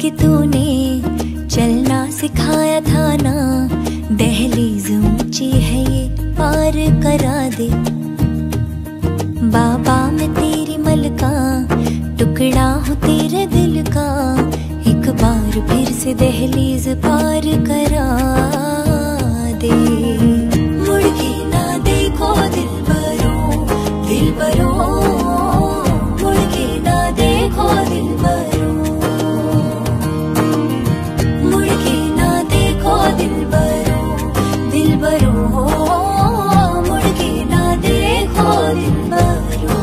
कि तूने चलना सिखाया था ना, दहलीज ऊंची है ये पार करा दे। बाबा मैं तेरी मलका, टुकड़ा हूँ तेरे दिल का, एक बार फिर से दहलीज पार करा दे। मुड़ के ना देखो दिलबरों, दिलबरों, मुड़ के ना देखो दिलबरों, मुड़ के ना देखो दिलबरों, दिलबरों, मुड़ के ना देखो दिलबरों।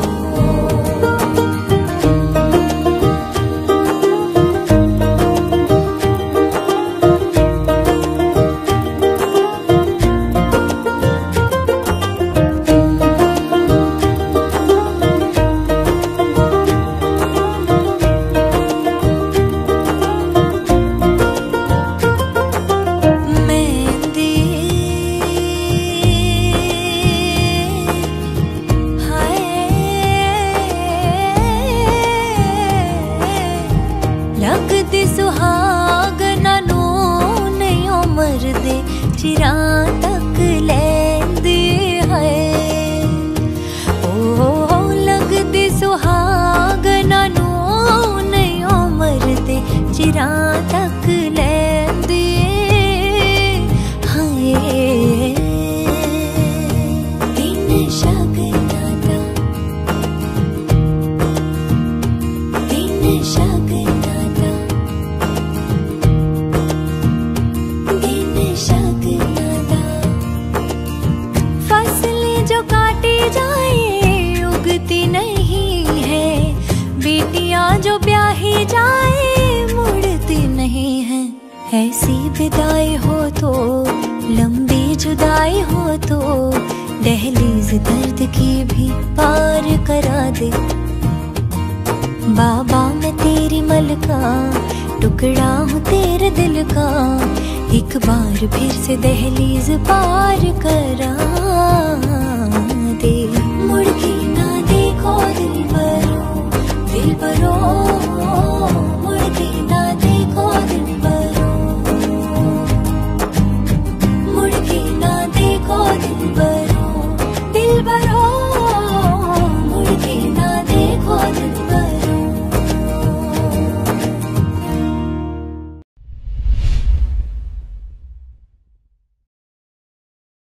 लगदी सुहागना नू नहीं उमर दे, चिरा तक लैंदी है। ओ लगदी सुहागना नू नहीं उमर दे, चिरा तक लैंदी है। दिन शगना दा, दिन शगना दा, दिन शगना दा। फसलें जो काटी जाए उगती नहीं है, बेटियां जो ब्याही जाए मुड़ती नहीं है। ऐसी विदाई हो तो, लंबी जुदाई हो तो, दहलीज दर्द की भी पार करा दे। बाबा मैं तेरी मलका, टुकड़ा हूँ तेरे दिल का, एक बार फिर से दहलीज पार करा